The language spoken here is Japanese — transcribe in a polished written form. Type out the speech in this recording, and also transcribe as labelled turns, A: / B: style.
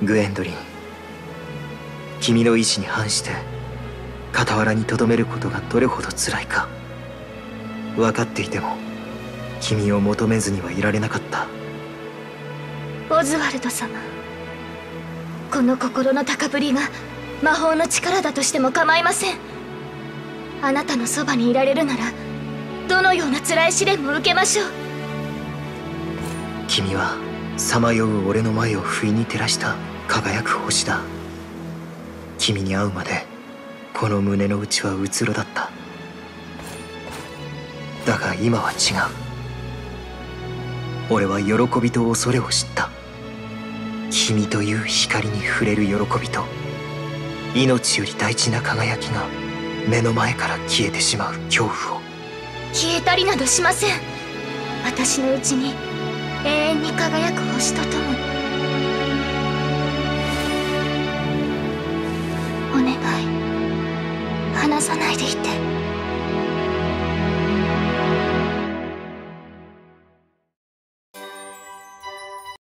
A: グエンドリン、君の意志に反して傍らに留めることがどれほど辛いか分かっていても君を求めずにはいられなかった。
B: オズワルド様、この心の高ぶりが魔法の力だとしても構いません。あなたのそばにいられるならどのような辛い試練も受けましょう。
A: 君はさまよう俺の前を不意に照らした輝く星だ。君に会うまでこの胸の内はうつろだった。だが今は違う。俺は喜びと恐れを知った。君という光に触れる喜びと、命より大事な輝きが目の前から消えてしまう恐怖を。
B: 消えたりなどしません。私のうちに永遠に輝く星とともに。お願い、離さないでいて。